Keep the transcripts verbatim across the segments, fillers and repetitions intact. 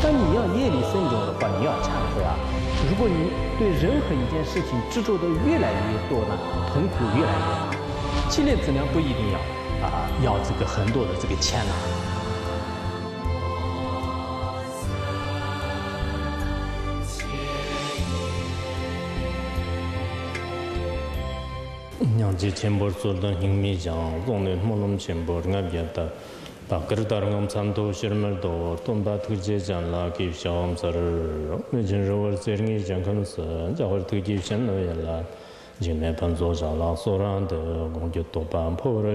当你要业力深重的话，你要忏悔啊。如果你对任何一件事情执着的越来越多呢，痛苦越来越大。积累资粮不一定要啊，要这个很多的这个钱呐、啊。 냥지 쳔보 쏠던 힘미장 동네 몰롬 쳔보 르가비았다 바그르다르감 참도 시르멜도 돈바 트제잔라 기숑서를 메진로월 세링이 장칸스 자월 트기챤노야라 진내 판조자라 소란데 공교도 반포를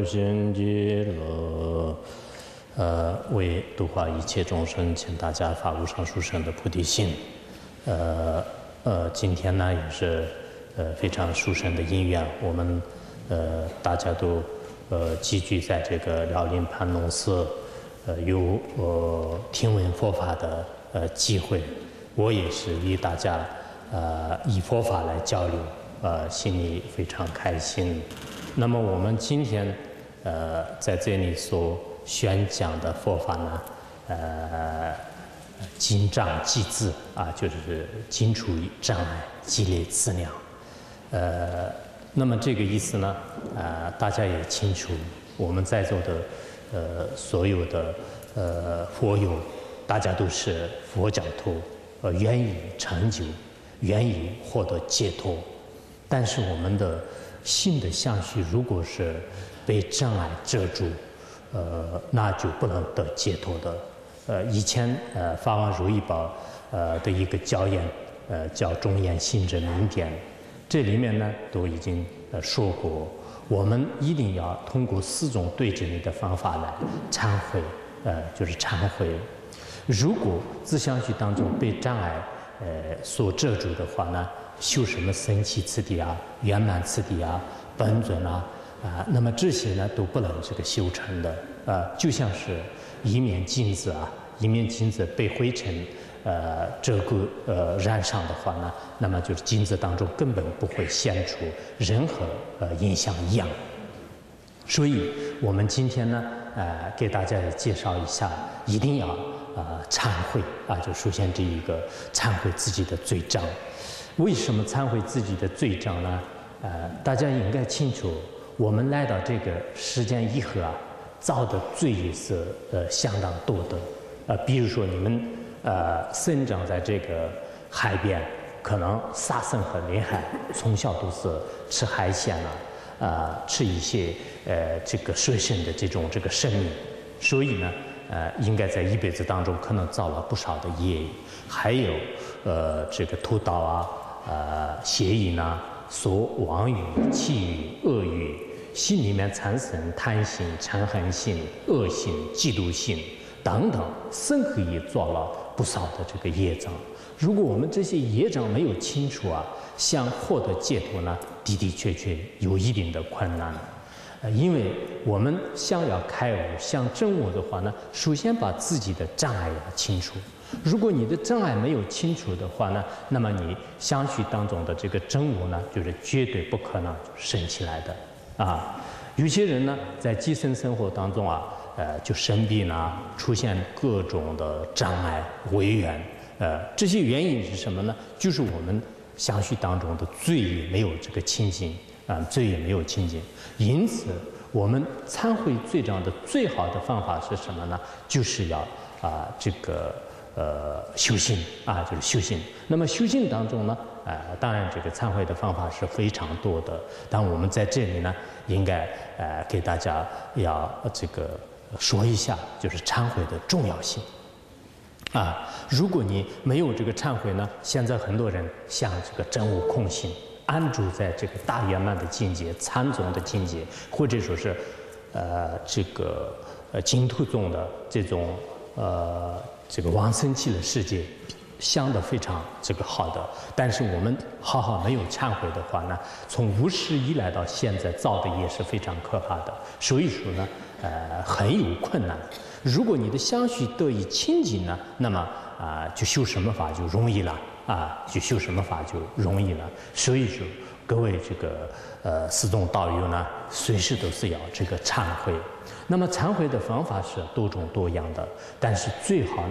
신지로 呃，为度化一切众生，请大家发无上殊胜的菩提心。呃呃，今天呢也是呃非常殊胜的因缘，我们呃大家都呃集聚在这个辽宁盘龙寺，呃有呃听闻佛法的呃机会，我也是与大家呃以佛法来交流，呃心里非常开心。那么我们今天呃在这里所 宣讲的佛法呢，呃，经障积资啊，就是经除障碍，积累资粮。呃，那么这个意思呢，呃，大家也清楚，我们在座的呃所有的呃佛友，大家都是佛教徒，呃，愿意成就，愿意获得解脱。但是我们的心的相续，如果是被障碍遮住， 呃，那就不能得解脱的。呃，以前呃，法王如意宝呃的一个教言，呃，叫中言心者明点，这里面呢都已经呃说过，我们一定要通过四种对治力的方法来忏悔，呃，就是忏悔。如果自相续当中被障碍呃所遮住的话呢，修什么僧祇次第啊、圆满次第啊、本尊啊。 啊，那么这些呢都不能这个修成的，啊，就像是一面镜子啊，一面镜子被灰尘呃遮蔽呃染上的话呢，那么就是镜子当中根本不会现出任何呃影像一样。所以我们今天呢，呃，给大家也介绍一下，一定要呃忏悔啊，就首先这一个忏悔自己的罪障。为什么忏悔自己的罪障呢？呃，大家应该清楚。 我们来到这个世间以后啊，造的罪也是呃相当多的，呃，比如说你们呃生长在这个海边，可能杀生很厉害，从小都是吃海鲜啊，啊、呃，吃一些呃这个水生的这种这个生命，所以呢，呃，应该在一辈子当中可能造了不少的业，还有呃这个屠刀啊，呃邪淫啊，所妄语、绮语、恶语。 心里面产生贪心、嗔恨心、恶心、嫉妒心等等，深刻也做了不少的这个业障。如果我们这些业障没有清除啊，想获得解脱呢，的的确确有一定的困难。呃，因为我们想要开悟、想证悟的话呢，首先把自己的障碍要清除。如果你的障碍没有清除的话呢，那么你相续当中的这个真悟呢，就是绝对不可能升起来的。 啊，有些人呢，在寄生生活当中啊，呃，就生病啊，出现各种的障碍、违缘，呃，这些原因是什么呢？就是我们相续当中的罪业没有这个清净啊、呃，罪业没有清净。因此，我们忏悔罪障的最好的方法是什么呢？就是要啊、呃，这个呃修行啊，就是修行。那么修行当中呢？ 呃，当然，这个忏悔的方法是非常多的，但我们在这里呢，应该呃给大家要这个说一下，就是忏悔的重要性。啊，如果你没有这个忏悔呢，现在很多人像这个真悟空性，安住在这个大圆满的境界、禅宗的境界，或者说是呃这个呃净土宗的这种呃这个往生极乐世界。 想得非常这个好的，但是我们好好没有忏悔的话呢，从无始以来到现在造的业是非常可怕的，所以说呢，呃，很有困难。如果你的相续得以清净呢，那么啊、呃，就修什么法就容易了啊，就修什么法就容易了。所以说，各位这个呃四众道友呢，随时都是要这个忏悔。那么忏悔的方法是多种多样的，但是最好呢。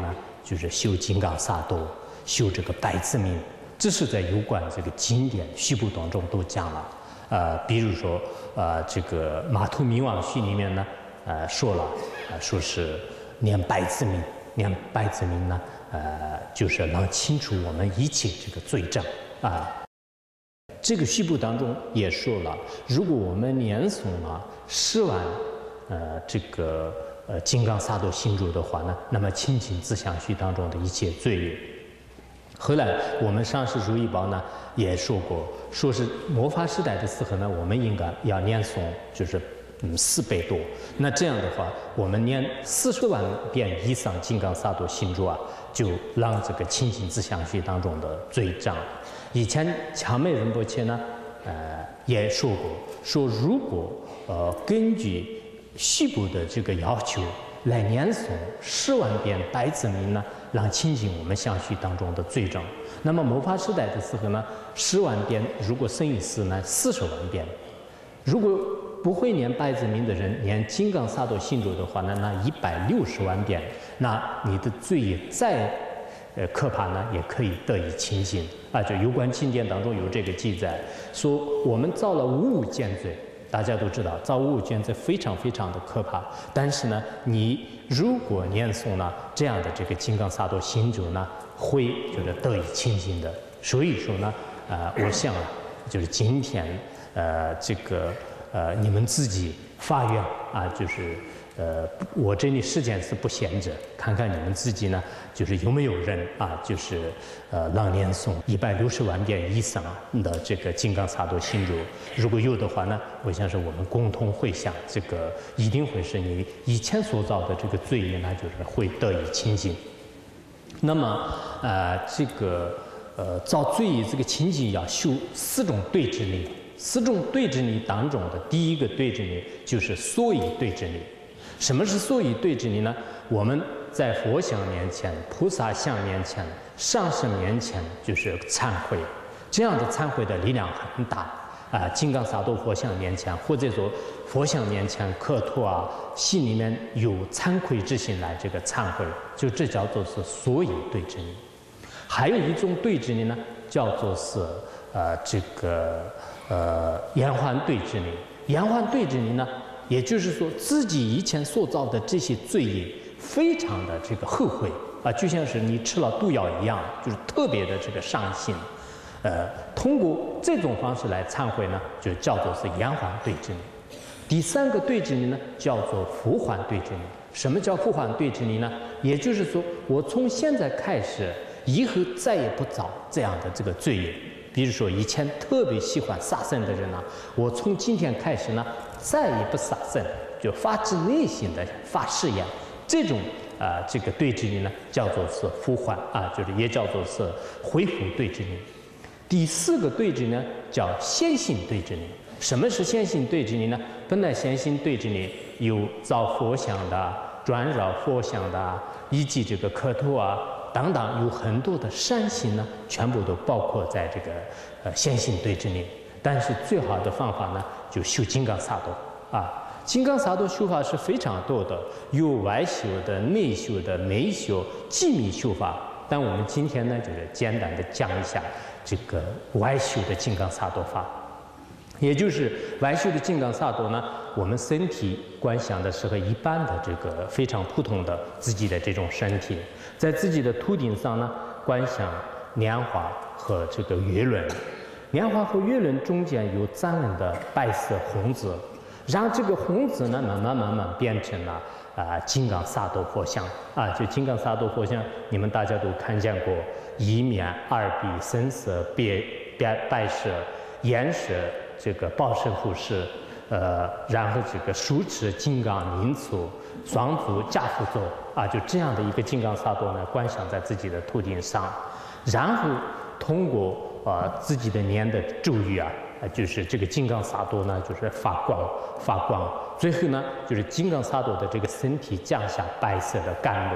就是修金刚萨埵，修这个百字明，这是在有关这个经典序部当中都讲了。呃，比如说，呃，这个《马头明王序》里面呢，呃，说了，呃，说是念百字明，念百字明呢，呃，就是能清除我们一切这个罪障啊。这个序部当中也说了，如果我们念诵了十万，呃，这个呃金刚萨埵心咒的话呢，那么清净自相续当中的一切罪业。后来我们上师如意宝呢也说过，说是末法时代的时候呢，我们应该要念诵就是嗯四倍多。那这样的话，我们念四十万遍以上金刚萨埵心咒啊，就让这个清净自相续当中的罪障。以前强美仁波切呢，呃也说过，说如果呃根据序部的这个要求来念诵十万遍百字明呢，让清净我们相续当中的罪障。那么末法时代的时候呢，十万遍如果乘以四呢，四十万遍。如果不会念百字明的人念金刚萨埵心咒的话呢，那一百六十万遍，那你的罪业再呃可怕呢，也可以得以清净啊。就有关经典当中有这个记载，说我们造了无无间罪。大家都知道，造无无间罪非常非常的可怕。但是呢，你如果念诵了这样的这个金刚萨埵心咒呢，会就是得以清净的。所以说呢，呃，我想啊，就是今天呃这个呃你们自己发愿啊，就是呃我这里时间是不闲着，看看你们自己呢，就是有没有人啊，就是呃让念诵一百六十万遍以上的这个金刚萨埵心咒。如果有的话呢，我想是我们共同会想，这个一定会是你以前所造的这个罪业呢，就是会得以清净。那么呃这个呃造罪业这个清净要修四种对治力，四种对治力当中的第一个对治力就是所以对治力。什么是所以对治力呢？我们在佛像面前、菩萨像面前、上师面前，就是忏悔，这样的忏悔的力量很大啊！金刚萨埵佛像面前，或者说佛像面前磕头啊，心里面有惭愧之心来这个忏悔，就这叫做是所以对治力。还有一种对治力呢，叫做是呃这个呃延缓对治力。延缓对治力呢，也就是说，自己以前所造的这些罪业，非常的这个后悔啊，就像是你吃了毒药一样，就是特别的这个伤心。呃，通过这种方式来忏悔呢，就叫做是延缓对治力。第三个对治力呢，叫做复缓对治力。什么叫复缓对治力呢？也就是说，我从现在开始，以后再也不造这样的这个罪业。比如说，以前特别喜欢杀生的人呢、啊，我从今天开始呢，再也不杀生，就发自内心的发誓言。这种啊、呃，这个对治力呢，叫做是复缓啊，就是也叫做是恢复对治力。第四个对治呢，叫先行对治力。什么是先行对治力呢？本来先行对治力有造佛像的、转绕佛像的，以及这个磕头啊等等，有很多的善行呢，全部都包括在这个呃先行对治力。但是最好的方法呢，就修金刚萨埵啊。金刚萨埵修法是非常多的，有外修的、内修的、内修、机密修法。但我们今天呢，就是简单的讲一下这个外修的金刚萨埵法。也就是外修的金刚萨埵呢，我们身体观想的是和一般的这个非常普通的自己的这种身体，在自己的头顶上呢，观想莲花和这个月轮，莲花和月轮中间有湛蓝的白色红字，让这个红字呢慢慢慢慢变成了啊、呃、金刚萨埵佛像啊，就金刚萨埵佛像，你们大家都看见过，一面二臂深色别白白色，眼色这个报身护饰，呃，然后这个手持金刚明杵，双足夹趺坐啊，就这样的一个金刚萨埵呢，观想在自己的头顶上，然后通过啊、呃、自己的念的咒语啊，就是这个金刚萨埵呢，就是发光发光，最后呢，就是金刚萨埵的这个身体降下白色的甘露，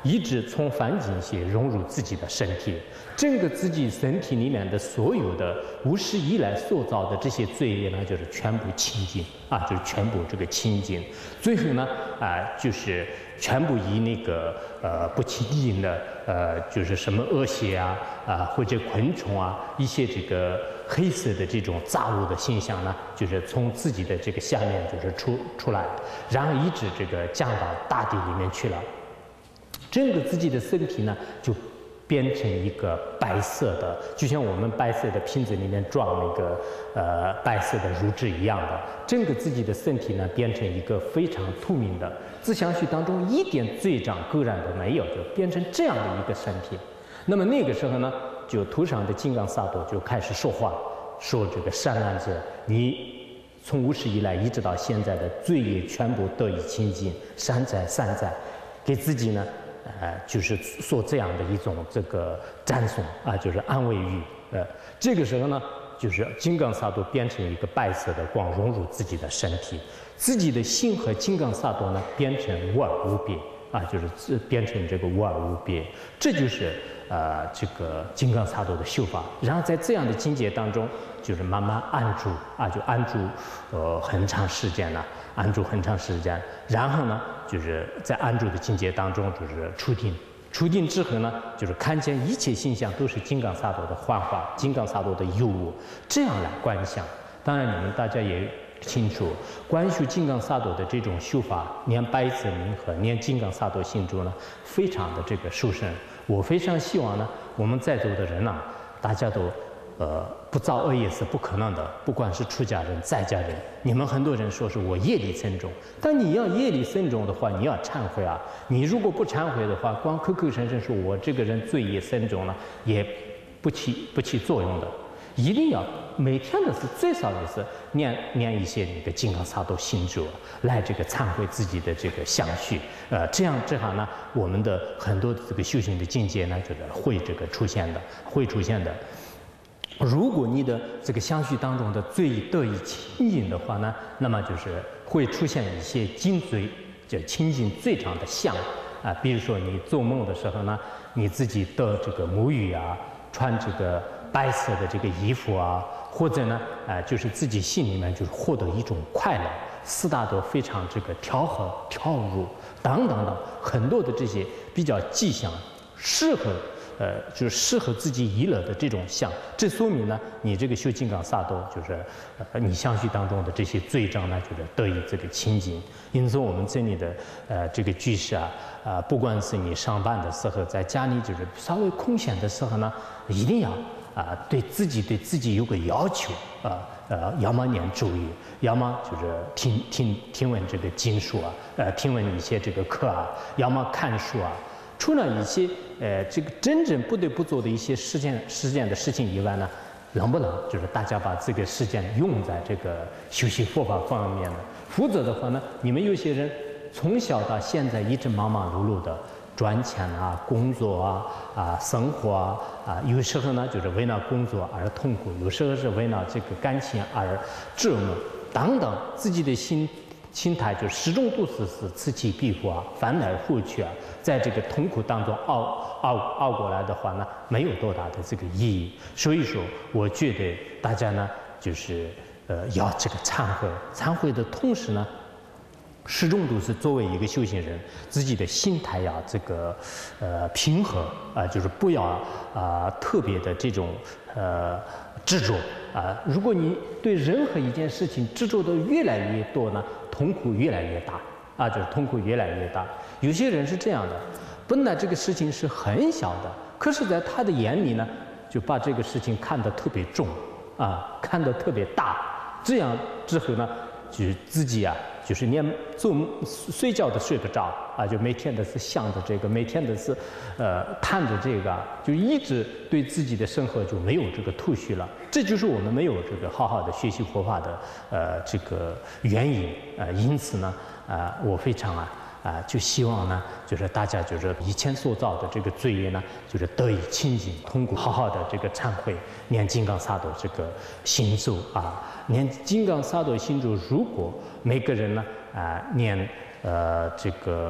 一直从梵净些融入自己的身体，整个自己身体里面的所有的无始以来塑造的这些罪业呢，就是全部清净啊，就是全部这个清净。最后呢，啊，就是全部以那个呃不清净的呃，就是什么恶血啊啊或者昆虫啊一些这个黑色的这种杂物的现象呢，就是从自己的这个下面就是出出来，然后一直这个降到大地里面去了。整个自己的身体呢，就变成一个白色的，就像我们白色的瓶子里面装那个呃白色的乳汁一样的。整个自己的身体呢，变成一个非常透明的，自相续当中一点罪障垢染都没有，就变成这样的一个身体。那么那个时候呢，就头上的金刚萨埵就开始说话，说这个善男者，你从无始以来一直到现在的罪业全部得以清净，善哉善哉，给自己呢。呃，就是说这样的一种这个赞颂啊，就是安慰语。呃，这个时候呢，就是金刚萨埵变成一个白色的光融入自己的身体，自己的心和金刚萨埵呢变成无二无别啊，就是变成这个无二无别，这就是呃这个金刚萨埵的修法。然后在这样的境界当中，就是慢慢安住啊，就安住呃很长时间了。安住很长时间，然后呢，就是在安住的境界当中，就是出定。出定之后呢，就是看见一切现象都是金刚萨埵的幻化，金刚萨埵的有无，这样来观想。当然，你们大家也清楚，观修金刚萨埵的这种修法，念百字明和念金刚萨埵心咒呢，非常的这个殊胜。我非常希望呢，我们在座的人呢、啊，大家都。呃，不造恶业是不可能的，不管是出家人、在家人，你们很多人说是我业力深重，但你要业力深重的话，你要忏悔啊。你如果不忏悔的话，光口口声声说我这个人罪业深重了，也不起不起作用的。一定要每天的是最少的是念念一些那个金刚萨埵心咒，来这个忏悔自己的这个相续。呃，这样这样呢，我们的很多这个修行的境界呢，就是会这个出现的，会出现的。如果你的这个相续当中的罪得以清净的话呢，那么就是会出现一些精罪，就清净罪障的相啊。比如说你做梦的时候呢，你自己的这个母语啊，穿这个白色的这个衣服啊，或者呢，啊、呃，就是自己心里面就是获得一种快乐，四大都非常这个调和、调入等等等，很多的这些比较吉祥、适合。呃，就是适合自己娱乐的这种相，这说明呢，你这个修金刚萨埵，就是呃，你相续当中的这些罪障呢，就是得以这个清净。因此，我们这里的呃这个居士啊，啊、呃，不管是你上班的时候，在家里就是稍微空闲的时候呢，一定要啊、呃，对自己对自己有个要求啊，呃，要么念咒语，要么就是听听听闻这个经书啊，呃，听闻一些这个课啊，要么看书啊。除了一些呃这个真正不得不做的一些实践实践的事情以外呢，能不能就是大家把这个时间用在这个修习佛法方面呢？否则的话呢，你们有些人从小到现在一直忙忙碌碌的赚钱啊、工作啊、啊生活啊啊，有时候呢就是为了工作而痛苦，有时候是为了这个感情而折磨等等，自己的心。心态就始终都是是此起彼伏啊，翻来覆去啊，在这个痛苦当中熬熬熬过来的话呢，没有多大的这个意义。所以说，我觉得大家呢，就是呃要这个忏悔，忏悔的同时呢，始终都是作为一个修行人，自己的心态要这个呃平和啊、呃，就是不要啊、呃、特别的这种呃执着啊。如果你对任何一件事情执着的越来越多呢，痛苦越来越大啊，就是痛苦越来越大。有些人是这样的，本来这个事情是很小的，可是在他的眼里呢，就把这个事情看得特别重啊，看得特别大。这样之后呢，就是自己啊，就是连做睡觉都睡不着啊，就每天都是想着这个，每天都是呃谈着这个，就一直对自己的生活就没有这个头绪了。这就是我们没有这个好好的学习佛法的呃这个原因啊、呃。因此呢，啊、呃，我非常啊啊、呃，就希望呢，就是大家就是以前所造的这个罪业呢，就是得以清净，通过好好的这个忏悔，念金刚萨埵这个心咒啊，念金刚萨埵心咒，如果每个人呢啊、呃、念呃这个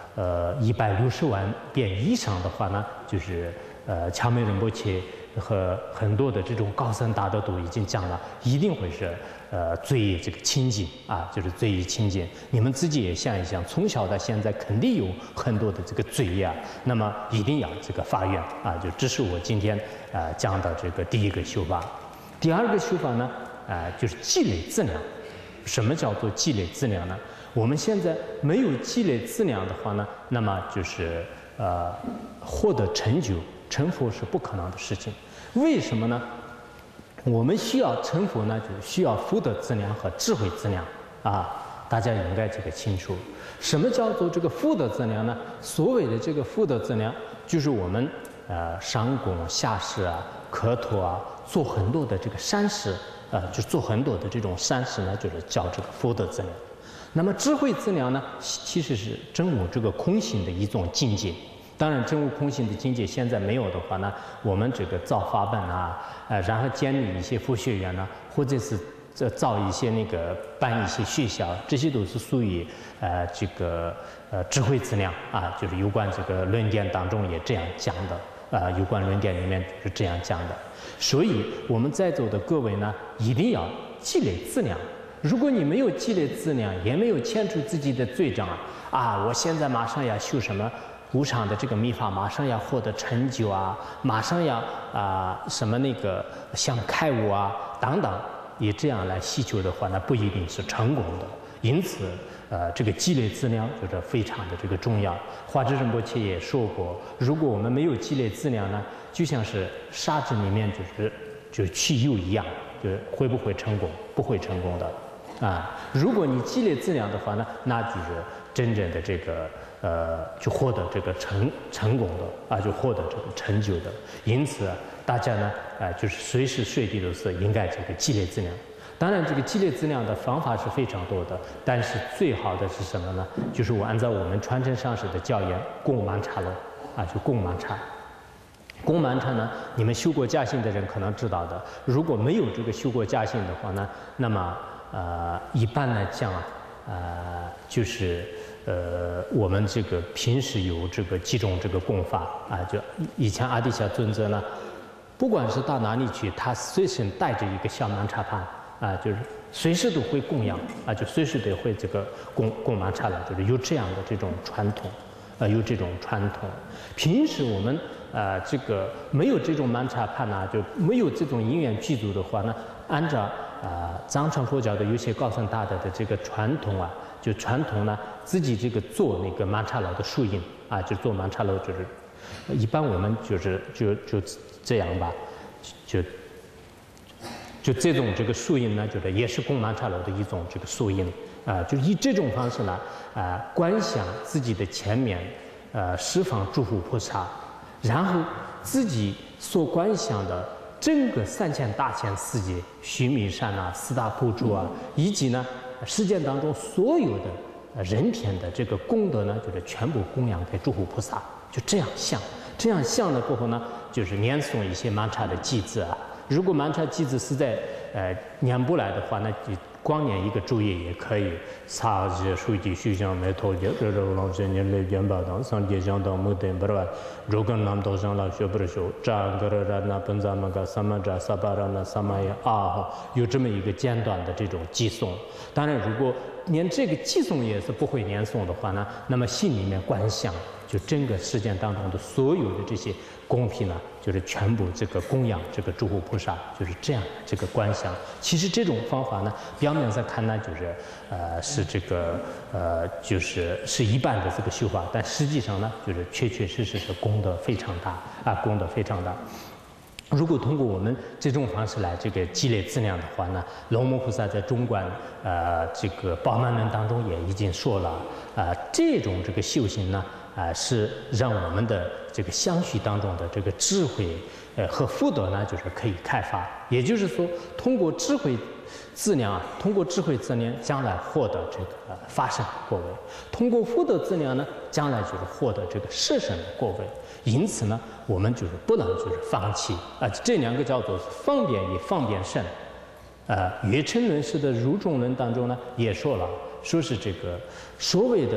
呃一百六十万遍以上的话呢，就是呃强美仁波切和很多的这种高僧大德都已经讲了，一定会是呃罪这个清净啊，就是罪业清净。你们自己也想一想，从小到现在肯定有很多的这个罪业啊，那么一定要这个发愿啊，就这是我今天呃讲的这个第一个修法。第二个修法呢，啊、呃、就是积累资粮。什么叫做积累资粮呢？我们现在没有积累资粮的话呢，那么就是呃获得成就成佛是不可能的事情。为什么呢？我们需要成佛呢，就是需要福德资粮和智慧资粮啊，大家应该这个清楚。什么叫做这个福德资粮呢？所谓的这个福德资粮，就是我们呃上供下施啊、磕头啊，做很多的这个善事。呃，就做很多的这种善事呢，就是叫这个福德资粮。那么智慧资粮呢，其实是真悟这个空性的一种境界。当然，真悟空性的境界现在没有的话呢，我们这个造法本啊，呃，然后建立一些佛学院呢，或者是这造一些那个办一些学校，这些都是属于呃这个呃智慧资粮啊，就是有关这个论点当中也这样讲的。啊、呃，有关论点里面是这样讲的，所以我们在座的各位呢，一定要积累资粮。如果你没有积累资粮，也没有牵出自己的罪障啊，我现在马上要修什么无常的这个密法，马上要获得成就啊，马上要啊、呃、什么那个想开悟啊等等，以这样来祈求的话，那不一定是成功的。因此，呃，这个积累资粮就是非常的这个重要。华智仁波切也说过，如果我们没有积累资粮呢，就像是沙子里面就是就汽油一样，就是会不会成功？不会成功的啊。如果你积累资粮的话呢，那就是真正的这个呃，就获得这个成成功的啊，就获得这个成就的。因此，大家呢，呃，就是随时随地都是应该这个积累资粮。当然，这个积累资粮的方法是非常多的，但是最好的是什么呢？就是我按照我们传承上师的教言，供曼茶喽，啊，就供曼茶。供曼茶呢，你们修过家信的人可能知道的。如果没有这个修过家信的话呢，那么呃，一般来讲啊，呃，就是呃，我们这个平时有这个几种这个供法啊，就以前阿底峡尊者呢，不管是到哪里去，他随身带着一个小曼茶盘。啊，就是随时都会供养啊，就随时都会这个供供曼茶了，就是有这样的这种传统，呃，有这种传统。平时我们呃这个没有这种曼茶盘呢，就没有这种因缘具足的话呢，按照啊藏传佛教的有些高僧大德的这个传统啊，就传统呢自己这个做那个曼茶楼的树印啊，就做曼茶楼，就是一般我们就是就就这样吧，就。就这种这个树印呢，就是也是供曼茶楼的一种这个树印啊、呃，就以这种方式呢，啊、呃，观想自己的前面，呃，十方诸佛菩萨，然后自己所观想的整个三千大千世界，须弥山啊、四大部洲啊，以及呢世界当中所有的人天的这个功德呢，就是全部供养给诸佛菩萨，就这样想，这样想了过后呢，就是念诵一些曼茶的偈子啊。如果曼茶偈子实在呃念不来的话，那就光念一个注页也可以。擦子数据虚相没头节，这这老些年来元宝当上节相当木等不是吧？如果南道上了学不是学，这个人那本咱们个什么这啥巴人那什么呀啊，有这么一个简短的这种偈颂。当然，如果连这个偈颂也是不会念诵的话呢，那么心里面观想，就整个世界当中的所有的这些供品呢，就是全部这个供养这个诸佛菩萨，就是这样这个观想。其实这种方法呢，表面上看呢，就是呃是这个呃就是是一般的这个修法，但实际上呢，就是确确实实是功德非常大啊，功德非常大。如果通过我们这种方式来这个积累资粮的话呢，龙摩菩萨在中观呃这个宝鬘论当中也已经说了，啊、呃、这种这个修行呢，啊、呃、是让我们的这个相续当中的这个智慧，呃和福德呢，就是可以开发。也就是说，通过智慧资粮啊，通过智慧资粮，将来获得这个法身的果位；通过福德资粮呢，将来就是获得这个摄身的果位。因此呢，我们就是不能就是放弃啊、呃，这两个叫做方便也方便胜。呃，月称论师的入中论当中呢，也说了，说是这个所谓的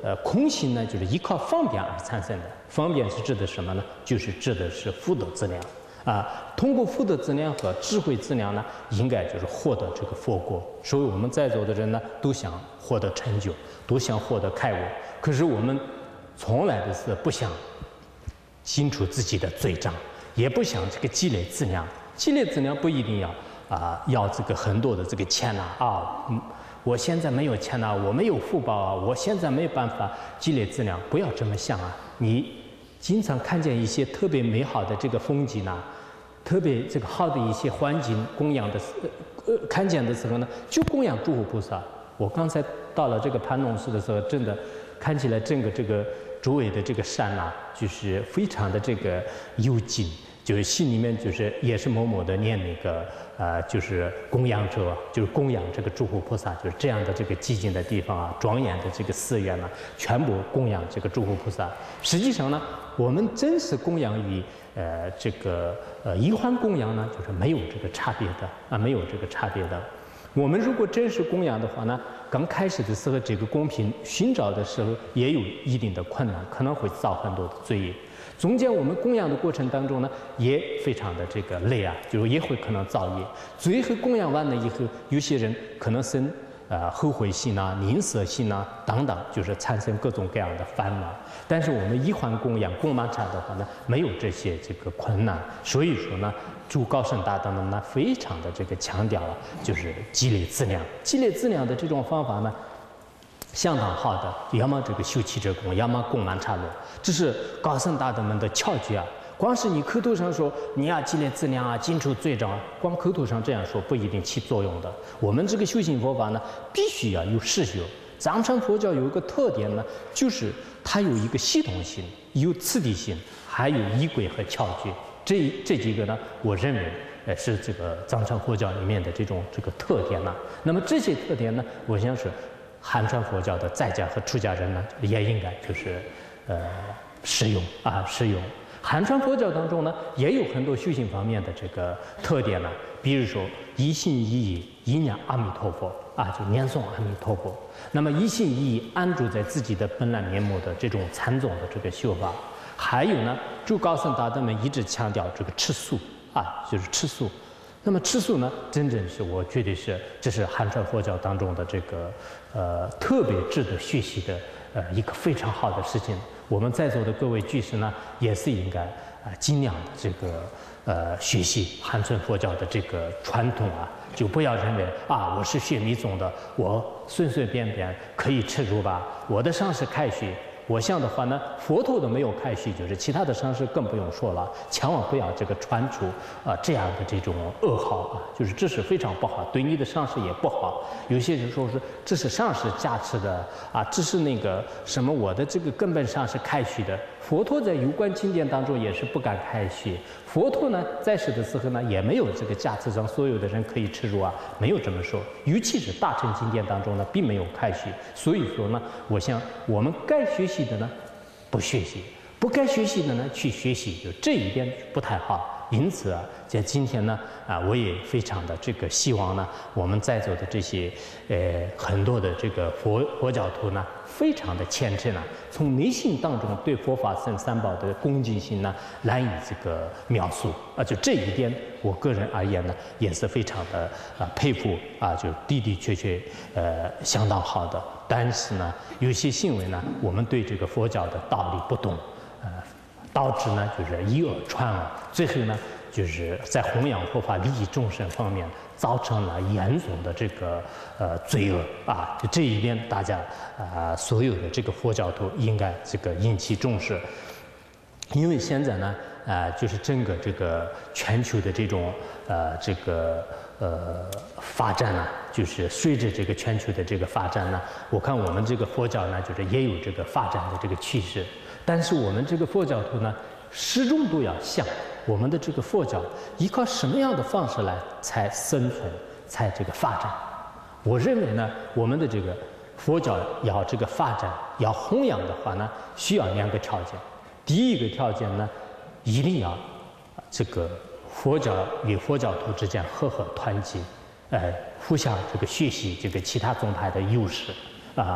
呃，空性呢，就是依靠方便而产生的。方便是指的什么呢？就是指的是福德资粮啊。通过福德资粮和智慧资粮呢，应该就是获得这个佛果。所以我们在座的人呢，都想获得成就，都想获得开悟。可是我们从来的是不想清除自己的罪障，也不想这个积累资粮。积累资粮不一定要啊，要这个很多的这个钱呐啊，嗯。我现在没有钱呐、啊，我没有福报啊，我现在没有办法积累资粮。不要这么想啊！你经常看见一些特别美好的这个风景呐、啊，特别这个好的一些环境供养的呃看见的时候呢，就供养诸佛菩萨。我刚才到了这个盘龙寺的时候，真的看起来整个这个周围的这个山呐、啊，就是非常的这个幽静。就是心里面就是也是默默的念那个呃，就是供养者，就是供养这个诸佛菩萨，就是这样的这个寂静的地方啊，庄严的这个寺院呢、啊，全部供养这个诸佛菩萨。实际上呢，我们真实供养与呃这个呃一环供养呢，就是没有这个差别的啊，没有这个差别的。我们如果真实供养的话呢，刚开始的时候这个公平寻找的时候也有一定的困难，可能会造很多的罪业。中间我们供养的过程当中呢，也非常的这个累啊，就是也会可能造业。最后供养完了以后，有些人可能生呃后悔心啊、吝啬心啊等等，就是产生各种各样的烦恼。但是我们一环供养供满禅的话呢，没有这些这个困难。所以说呢，诸高僧大德们呢，非常的这个强调啊，就是积累资粮。积累资粮的这种方法呢，相当好的，要么这个修七者功，要么供满刹罗，这是高僧大德们的窍诀啊。光是你口头上说你要积累资粮啊，尽除罪障啊，光口头上这样说不一定起作用的。我们这个修行佛法呢，必须要有实修。藏传佛教有一个特点呢，就是它有一个系统性，有次第性，还有仪轨和窍诀。这这几个呢，我认为呃是这个藏传佛教里面的这种这个特点呢。那么这些特点呢，我想是汉传佛教的在家和出家人呢，也应该就是呃适用啊适用。汉传佛教当中呢，也有很多修行方面的这个特点呢，比如说一心一意一念阿弥陀佛啊，就念诵阿弥陀佛。那么一心一意安住在自己的本来面目的这种禅宗的这个修法，还有呢，诸高僧大德们一直强调这个吃素啊，就是吃素。那么吃素呢，真正是我觉得是这是汉传佛教当中的这个呃特别值得学习的呃一个非常好的事情。我们在座的各位居士呢，也是应该啊、呃、尽量的这个呃学习汉传佛教的这个传统啊，就不要认为啊我是学密宗的，我随随便便可以吃素吧，我的上师开示。我想的话呢，佛陀都没有开示，就是其他的上师更不用说了，千万不要这个传出啊、呃、这样的这种噩耗啊，就是这是非常不好，对你的上师也不好。有些人说是这是上师加持的啊，这是那个什么我的这个根本上是开示的。佛陀在有关经典当中也是不敢开示，佛陀呢在世的时候呢也没有这个加持让所有的人可以吃肉啊，没有这么说。尤其是大乘经典当中呢，并没有开示。所以说呢，我想我们该学习的呢不学习，不该学习的呢去学习，就这一点不太好。因此啊，在今天呢啊，我也非常的这个希望呢，我们在座的这些呃很多的这个佛佛教徒呢，非常的虔诚啊，从内心当中对佛法僧三宝的恭敬心呢，难以这个描述啊。就这一点，我个人而言呢，也是非常的啊佩服啊，就的的确确呃相当好的。但是呢，有些行为呢，我们对这个佛教的道理不懂，呃。导致呢，就是以讹传讹，最后呢，就是在弘扬佛法、利益众生方面，造成了严重的这个呃罪恶啊。就这一点，大家啊、呃，所有的这个佛教徒应该这个引起重视，因为现在呢，啊、呃，就是整个这个全球的这种呃这个呃发展呢，就是随着这个全球的这个发展呢，我看我们这个佛教呢，就是也有这个发展的这个趋势。但是我们这个佛教徒呢，始终都要想我们的这个佛教依靠什么样的方式来才生存，才这个发展。我认为呢，我们的这个佛教要这个发展，要弘扬的话呢，需要两个条件。第一个条件呢，一定要这个佛教与佛教徒之间和和团结，呃，互相这个学习这个其他宗派的优势啊。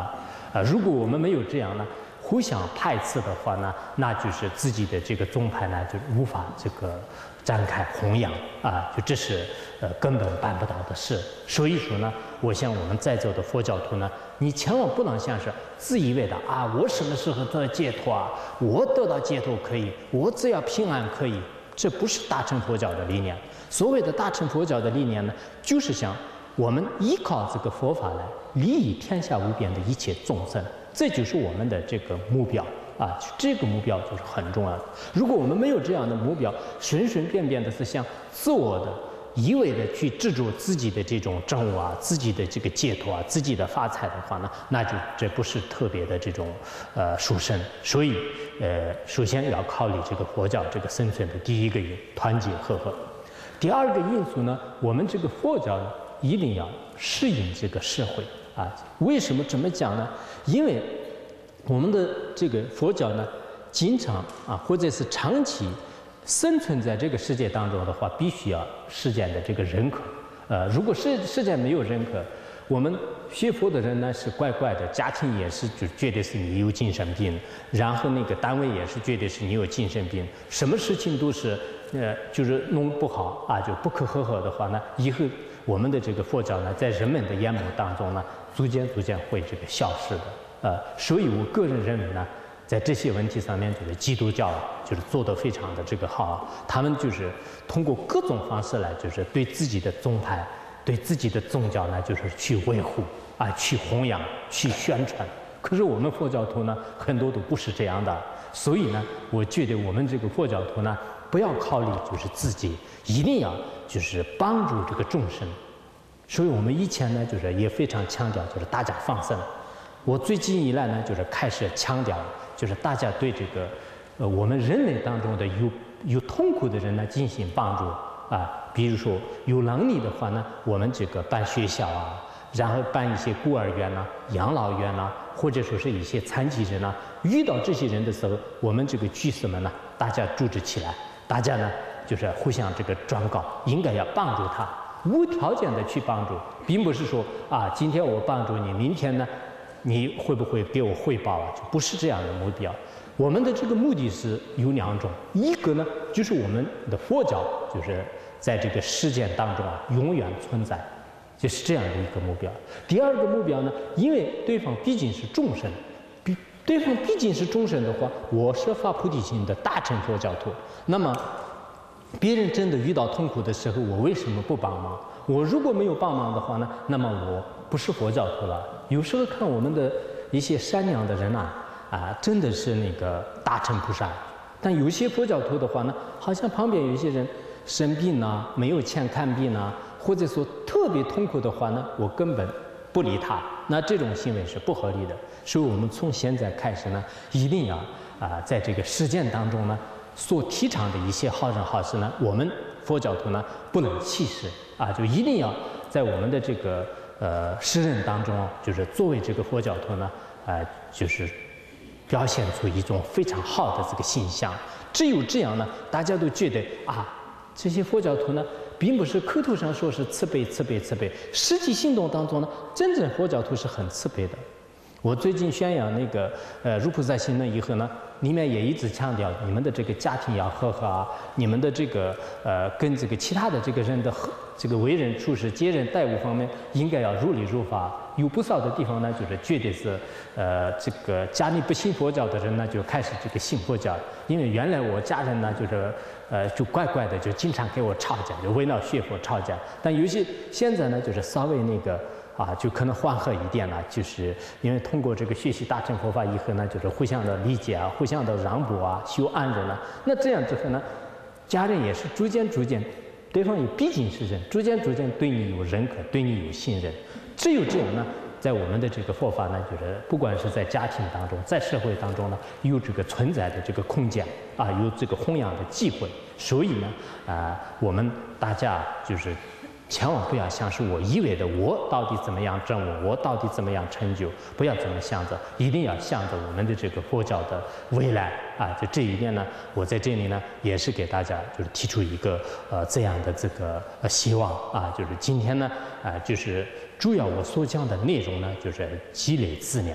啊，如果我们没有这样呢，互相排斥的话呢，那就是自己的这个宗派呢就无法这个展开弘扬啊，就这是呃根本办不到的事。所以说呢，我想我们在座的佛教徒呢，你千万不能像是自以为的啊，我什么时候得到解脱啊，我得到解脱可以，我只要平安可以，这不是大乘佛教的理念。所谓的大乘佛教的理念呢，就是想我们依靠这个佛法来利益天下无边的一切众生，这就是我们的这个目标啊，这个目标就是很重要的。如果我们没有这样的目标，随随便便的是想自我的一味的去执着自己的这种证悟啊，自己的这个解脱啊，自己的发财的话呢，那就这不是特别的这种呃殊胜。所以呃，首先要考虑这个佛教这个生存的第一个因，团结和合。第二个因素呢，我们这个佛教呢一定要适应这个社会啊。为什么这么讲呢？因为我们的这个佛教呢，经常啊，或者是长期生存在这个世界当中的话，必须要世间的这个认可。呃，如果世世间没有认可，我们学佛的人呢是怪怪的，家庭也是就觉得是你有精神病，然后那个单位也是觉得是你有精神病，什么事情都是呃就是弄不好啊，就不可和合的话呢，以后我们的这个佛教呢，在人们的眼目当中呢，逐渐逐渐会这个消失的。呃，所以我个人认为呢，在这些问题上面，就是基督教就是做得非常的这个好，他们就是通过各种方式来，就是对自己的宗派、对自己的宗教呢，就是去维护啊，去弘扬、去宣传。可是我们佛教徒呢，很多都不是这样的，所以呢，我觉得我们这个佛教徒呢，不要考虑就是自己，一定要就是帮助这个众生。所以我们以前呢，就是也非常强调，就是大家放生。我最近以来呢，就是开始强调，就是大家对这个，呃，我们人类当中的有有痛苦的人呢进行帮助啊。比如说有能力的话呢，我们这个办学校啊，然后办一些孤儿院呐、养老院呐，或者说是一些残疾人呐，遇到这些人的时候，我们这个居士们呢，大家组织起来，大家呢就是互相这个转告，应该要帮助他，无条件的去帮助，并不是说啊，今天我帮助你，明天呢，你会不会给我汇报啊？就不是这样的目标。我们的这个目的是有两种，一个呢就是我们的佛教就是在这个世间当中啊永远存在，就是这样的一个目标。第二个目标呢，因为对方毕竟是众生，比对方毕竟是众生的话，我是发菩提心的大乘佛教徒，那么别人真的遇到痛苦的时候，我为什么不帮忙？我如果没有帮忙的话呢，那么我不是佛教徒了。有时候看我们的一些善良的人啊，啊，真的是那个大乘菩萨。但有些佛教徒的话呢，好像旁边有一些人生病啊，没有钱看病啊，或者说特别痛苦的话呢，我根本不理他。那这种行为是不合理的。所以我们从现在开始呢，一定要啊，在这个实践当中呢，所提倡的一些好人好事呢，我们佛教徒呢不能弃视啊，就一定要在我们的这个呃世人当中，就是作为这个佛教徒呢，呃，就是表现出一种非常好的这个形象。只有这样呢，大家都觉得啊，这些佛教徒呢，并不是口头上说是慈悲慈悲慈悲，实际行动当中呢，真正佛教徒是很慈悲的。我最近宣扬那个呃入菩萨行论以后呢，里面也一直强调你们的这个家庭要和和啊，你们的这个呃跟这个其他的这个人的和这个为人处事、接人待物方面应该要如理如法。有不少的地方呢，就是觉得是呃这个家里不信佛教的人呢，就开始这个信佛教，因为原来我家人呢就是呃就怪怪的，就经常给我吵架，就为了学佛吵架。但有些现在呢，就是稍微那个。啊，就可能缓和一点了，就是因为通过这个学习大乘佛法以后呢，就是互相的理解啊，互相的让步啊，修安忍啊。那这样之后呢，家人也是逐渐逐渐，对方也毕竟是人，逐渐逐渐对你有认可，对你有信任。只有这样呢，在我们的这个佛法呢，就是不管是在家庭当中，在社会当中呢，有这个存在的这个空间啊，有这个弘扬的机会。所以呢，啊、呃，我们大家就是。千万不要想是我以为的，我到底怎么样证悟，我到底怎么样成就，不要这么想着，一定要想着我们的这个佛教的未来啊！就这一点呢，我在这里呢也是给大家就是提出一个呃这样的这个呃希望啊，就是今天呢啊、呃、就是主要我所讲的内容呢就是积累资粮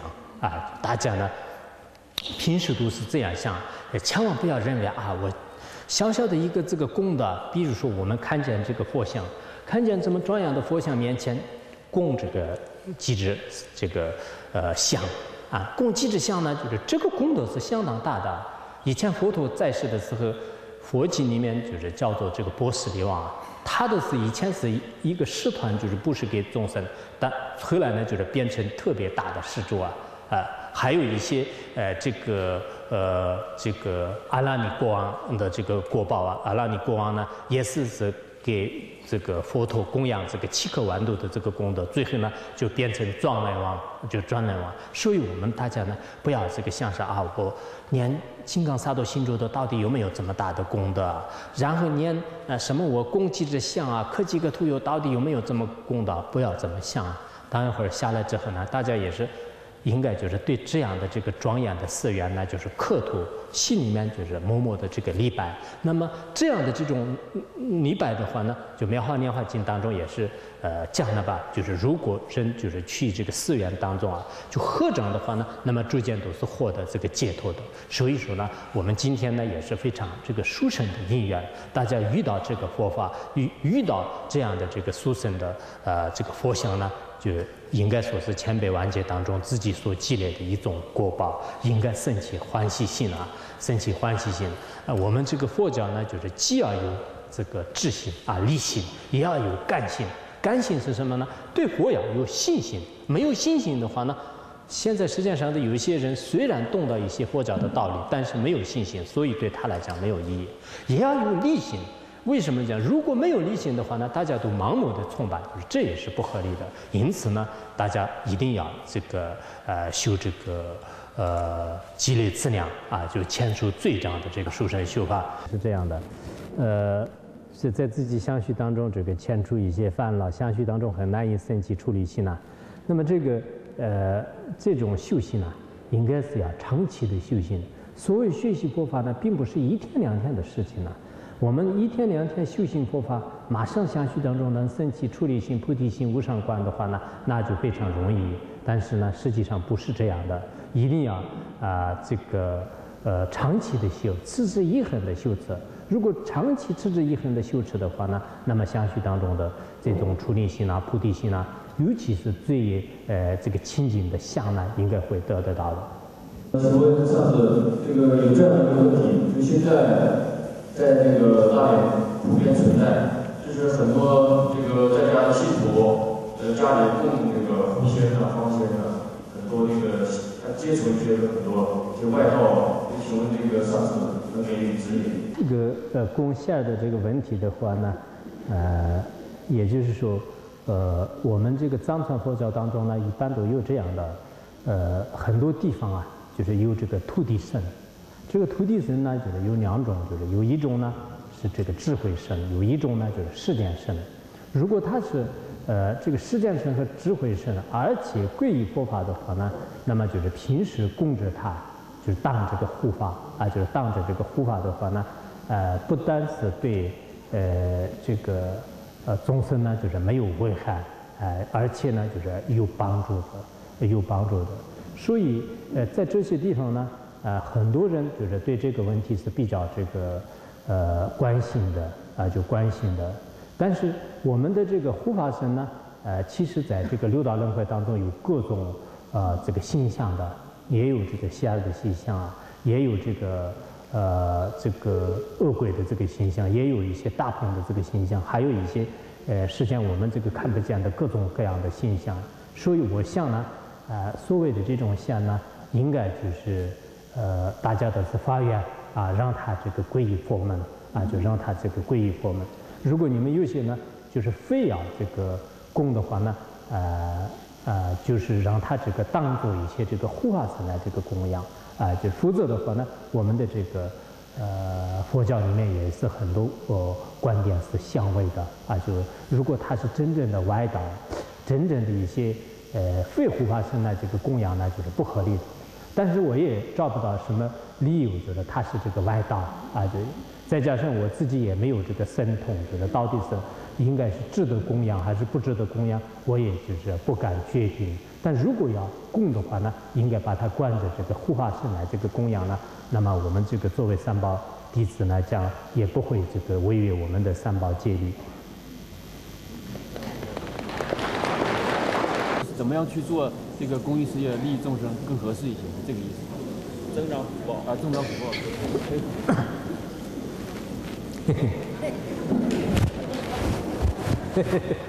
啊，大家呢平时都是这样想，千万不要认为啊，我小小的一个这个功德，比如说我们看见这个佛像，看见这么庄严的佛像面前供这个几支这个呃香啊，供几支香呢，就是这个功德是相当大的。以前佛陀在世的时候，佛经里面就是叫做这个波斯匿王，他的是以前是一个使团，就是布施给众生，但后来呢就是变成特别大的施主啊。啊，还有一些呃，这个呃，这个阿拉尼国王的这个国宝啊，阿拉尼国王呢，也是是给这个佛陀供养这个七颗豌豆的这个功德，最后呢就变成庄严王，就庄严王。所以我们大家呢，不要这个想着啊，我念金刚萨埵心咒的到底有没有这么大的功德啊？然后念呃什么我供几支香啊，刻几个图油到底有没有这么功德？不要这么想。当一会儿下来之后呢，大家也是。应该就是对这样的这个庄严的寺院呢，就是刻图，心里面就是默默的这个礼拜。那么这样的这种礼拜的话呢，就《妙法莲华经》当中也是呃讲了吧，就是如果人就是去这个寺院当中啊，就合掌的话呢，那么逐渐都是获得这个解脱的。所以说呢，我们今天呢也是非常这个殊胜的因缘，大家遇到这个佛法，遇遇到这样的这个殊胜的呃这个佛像呢。就应该说是千百万劫当中自己所积累的一种果报，应该升起欢喜心啊，升起欢喜心。啊，我们这个佛教呢，就是既要有这个智心啊、力心，也要有干心。干心是什么呢？对佛要有信心。没有信心的话呢，现在世界上的有一些人虽然懂得一些佛教的道理，但是没有信心，所以对他来讲没有意义。也要有力心。为什么讲？如果没有力心的话呢，大家都盲目的崇拜，就是这也是不合理的。因此呢，大家一定要这个呃修这个呃积累资粮啊，就签署罪障的这个殊胜修法是这样的。呃，是在自己相续当中这个签除一些烦恼，相续当中很难以升起出离心呢。那么这个呃这种修行呢，应该是要长期的修行。所谓学习佛法呢，并不是一天两天的事情呢。我们一天两天修行佛法，马上相续当中能升起出离心、菩提心、无上观的话呢，那就非常容易。但是呢，实际上不是这样的，一定要啊、呃、这个呃长期的修，持之以恒的修持。如果长期持之以恒的修持的话呢，那么相续当中的这种出离心啊、菩提心啊，尤其是最呃这个清净的相呢，应该会得得到的。 请问上次这个有这样一个问题，就现在。在那个大连普遍存在，就是很多这个在家的信徒，呃，家里供那个狐仙啊、方仙啊，很多那个他接触一些很多一些外道，就请问这个上次能给予指引？ 这个呃供仙的这个问题的话呢，呃，也就是说，呃，我们这个藏传佛教当中呢，一般都有这样的，呃，很多地方啊，就是有这个土地神。这个土地神呢，就是有两种，就是有一种呢是这个智慧神，有一种呢就是世间神。如果他是呃这个世间神和智慧神，而且皈依佛法的话呢，那么就是平时供着他，就是当这个护法啊，就是当着这个护法的话呢，呃，不单是对呃这个呃众生呢就是没有危害，呃，而且呢就是有帮助的，有帮助的。所以呃在这些地方呢。呃，很多人就是对这个问题是比较这个呃关心的啊、呃，就关心的。但是我们的这个护法神呢，呃，其实在这个六道轮回当中有各种呃这个形象的，也有这个邪恶的形象啊，也有这个呃这个恶鬼的这个形象，也有一些大鹏的这个形象，还有一些呃实际上我们这个看不见的各种各样的形象。所以我想呢，呃，所谓的这种像呢，应该就是。呃，大家都是发愿啊，让他这个皈依佛门啊，就让他这个皈依佛门。如果你们有些呢，就是非要这个供的话呢，呃呃，就是让他这个当做一些这个护法神来这个供养啊，就否则的话呢，我们的这个呃佛教里面也是很多呃观点是相违的啊，就如果他是真正的歪道，真正的一些呃非护法神来这个供养呢，就是不合理的。但是我也找不到什么理由，觉得他是这个歪道啊，就再加上我自己也没有这个神通，觉得到底是应该是值得供养还是不值得供养，我也就是不敢决定。但如果要供的话呢，应该把它关着这个护法神来这个供养呢，那么我们这个作为三宝弟子呢，这样也不会这个违越我们的三宝戒律。 怎么样去做这个公益事业，利益众生更合适一些？是这个意思。增长福报啊，增长福报。嘿嘿。嘿嘿嘿。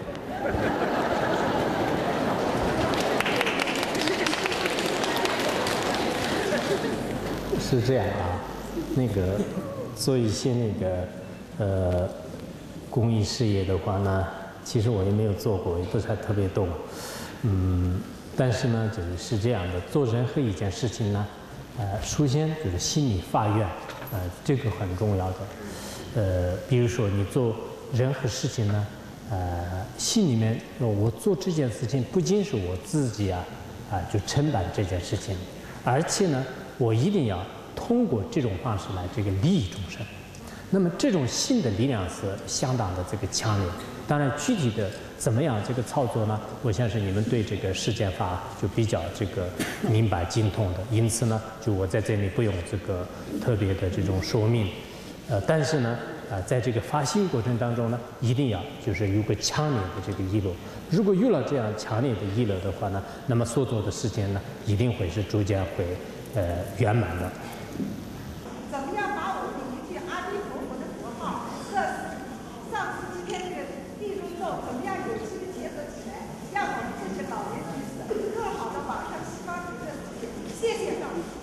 是这样啊，那个做一些那个呃公益事业的话呢，其实我也没有做过，也不是特别懂。嗯，但是呢，就是是这样的，做任何一件事情呢，呃，首先就是心里发愿，呃，这个很重要的。呃，比如说你做任何事情呢，呃，心里面我做这件事情不仅是我自己啊，啊、呃，就承担这件事情，而且呢，我一定要通过这种方式来这个利益众生。那么这种心的力量是相当的这个强烈。当然，具体的怎么样这个操作呢？我相信你们对这个世间法就比较这个明白精通的，因此呢，就我在这里不用这个特别的这种说明。呃，但是呢，呃，在这个发心过程当中呢，一定要就是有个强烈的这个意乐。如果有了这样强烈的意乐的话呢，那么所做的事情呢，一定会是逐渐会呃圆满的。 怎么样把我们的一句阿弥陀佛的佛号和上次今天这个地中咒怎么样有机的结合起来，让我们这些老年居士更好的往上西方极乐世界？谢谢上帝。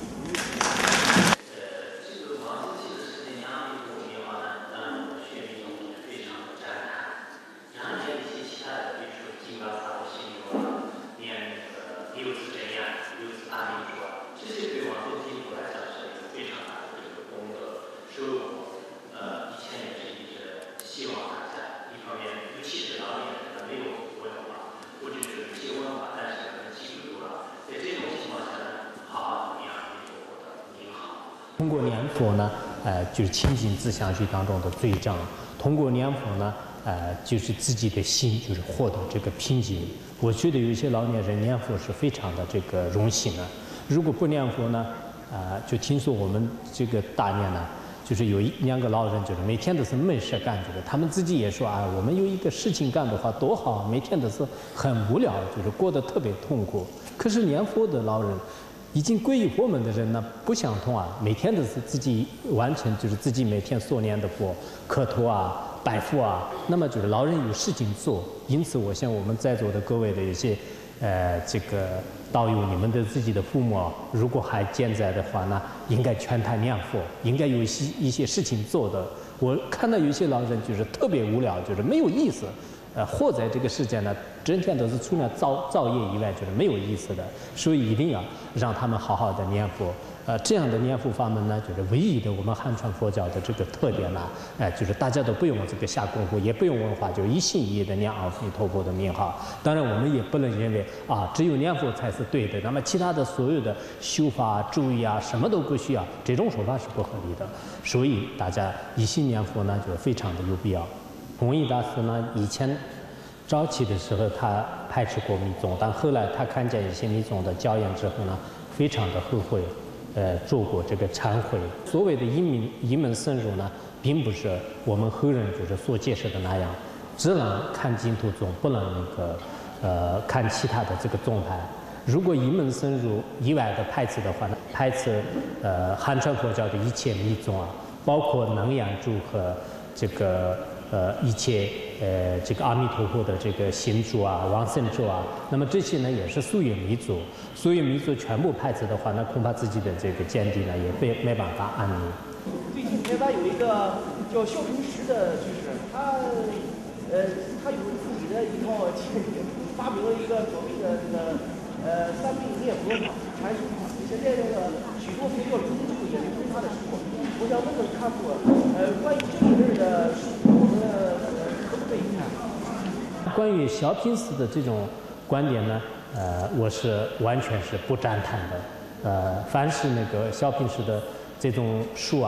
通过念佛呢，呃，就是清净自相续当中的罪障；通过念佛呢，呃，就是自己的心就是获得这个平静。我觉得有一些老年人念佛是非常的这个荣幸的。如果不念佛呢，呃，就听说我们这个大念呢，就是有一两个老人，就是每天都是没事干着的。他们自己也说啊，我们有一个事情干的话多好，每天都是很无聊，就是过得特别痛苦。可是念佛的老人，已经皈依佛门的人呢，不相同啊，每天都是自己完成，就是自己每天所念的佛，磕头啊、拜佛啊。那么就是老人有事情做，因此我想我们在座的各位的一些，呃，这个道友，你们的自己的父母啊，如果还健在的话呢，应该劝他念佛，应该有一些一些事情做的。我看到有一些老人就是特别无聊，就是没有意思。呃，活在这个世界呢，整天都是除了造造业以外，就是没有意思的，所以一定要让他们好好的念佛。呃，这样的念佛法门呢，就是唯一的我们汉传佛教的这个特点呢，哎、呃，就是大家都不用这个下功夫，也不用文化，就一心一意的念阿弥陀佛的名号。当然，我们也不能认为啊，只有念佛才是对的，那么其他的所有的修法、注意啊，什么都不需要，这种说法是不合理的。所以大家一心念佛呢，就非常的有必要。弘一大师呢，以前早期的时候他排斥过密宗，但后来他看见一些密宗的教言之后呢，非常的后悔，呃，做过这个忏悔。所谓的一门一门深入呢，并不是我们后人就是所解释的那样，只能看净土宗，不能那个呃看其他的这个宗派。如果一门深入以外的排斥的话呢，排斥呃汉传佛教的一切密宗啊，包括能言咒和这个。呃，一切呃，这个阿弥陀佛的这个行咒啊、往生咒啊，那么这些呢也是属于密宗，所以密宗全部排斥的话，那恐怕自己的这个见地呢也没没办法安宁。 最近台湾有一个叫肖平石的居士，他呃，他有自己的一套见解，发明了一个所谓的这个呃三昧念佛法、禅修法。现在这个许多佛教领袖也是从他的书。我想问问看过，呃，关于这一类的书，我们呃可不可以看？ 关于小品师的这种观点呢，呃，我是完全是不赞叹的。呃，凡是那个小品师的这种书啊，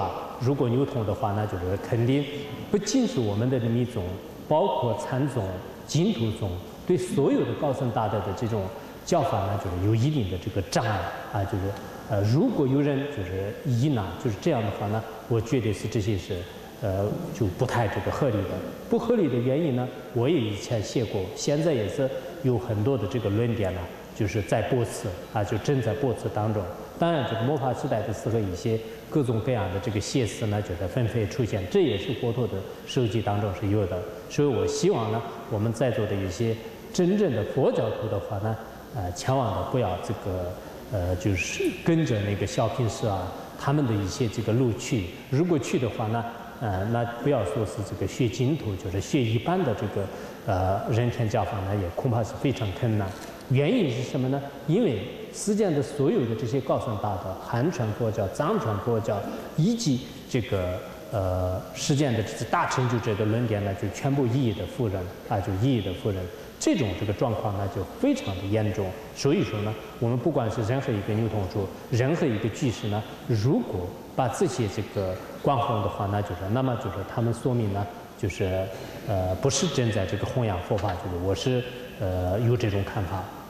如果牛头的话，那就是肯定不仅是我们的密宗，包括禅宗、净土宗，对所有的高僧大德的这种教法呢，就是有一定的这个障碍啊，就是呃，如果有人就是疑难，就是这样的话呢，我觉得是这些是呃就不太这个合理的。不合理的原因呢，我也以前写过，现在也是有很多的这个论点呢，就是在驳斥啊，就正在驳斥当中。当然，这个末法时代的时候，一些各种各样的这个邪思呢，就在纷飞出现，这也是佛陀的手记当中是有的。所以我希望呢，我们在座的一些真正的佛教徒的话呢，呃，千万的不要这个呃，就是跟着那个小平师啊他们的一些这个路去。如果去的话呢，呃，那不要说是这个学净土，就是学一般的这个呃人天教法呢，也恐怕是非常困难。原因是什么呢？因为世间的所有的这些高僧大德，汉传佛教、藏传佛教，以及这个呃世间的这些大成就者的论点呢，就全部一一的否认啊，就一一的否认。这种这个状况呢，就非常的严重。所以说呢，我们不管是任何一个牛头主，任何一个居士呢，如果把这些这个关弘的话，那就是那么就是他们说明呢，就是呃不是正在这个弘扬佛法，就是我是呃有这种看法。